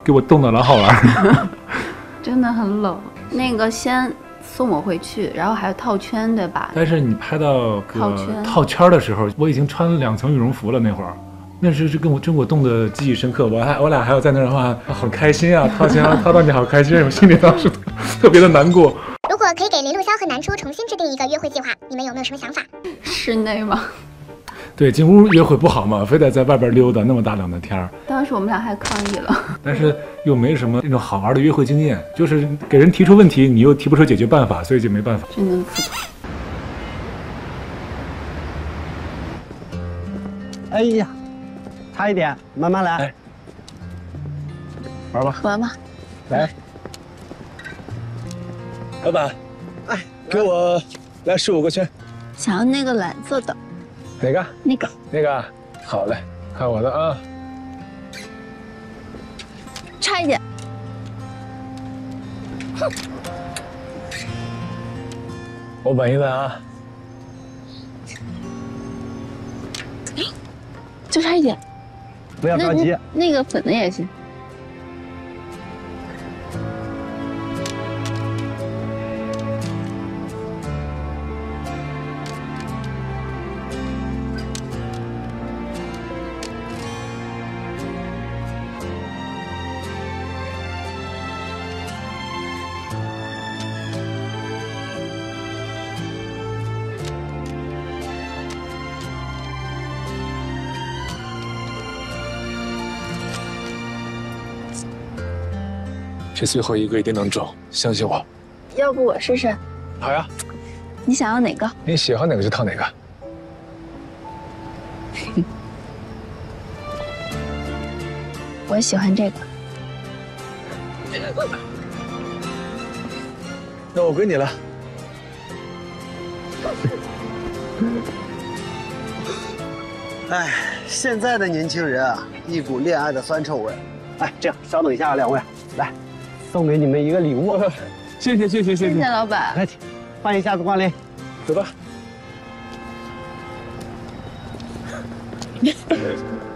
给我冻得老好玩。 真的很冷。那个先送我回去，然后还有套圈，对吧？ 但是你拍到套圈的时候，我已经穿了2层羽绒服了，那会儿。那是给我冻得记忆深刻，我俩还要在那儿的话，好开心啊！套圈套到你好开心，我心里当时特别的难过。 如果可以给林陆潇和南初重新制定一个约会计划，你们有没有什么想法？ 室内吗？ 对，进屋约会不好嘛，非得在外边溜达，那么大冷的天儿。 当时我们俩还抗议了， 但是又没什么那种好玩的约会经验，就是给人提出问题，你又提不出解决办法，所以就没办法。 真的服从。 哎呀，差一点，慢慢来。 哎，玩吧， 玩吧。 来， 老板，哎，给我来15个圈。 想要那个蓝色的。 哪个？ 那个。 那个，好嘞，看我的啊。 差一点。 我稳一稳啊。 就差一点。 不要着急。 那个粉的也行。 这最后一个一定能中，相信我。 要不我试试？ 好呀， 你想要哪个？ 你喜欢哪个就套哪个。 我喜欢这个。 那我归你了。 哎，现在的年轻人啊，一股恋爱的酸臭味。哎，这样，稍等一下啊，两位，来，送给你们一个礼物。 谢谢。 谢谢老板。 来，请，欢迎下次光临。 走吧。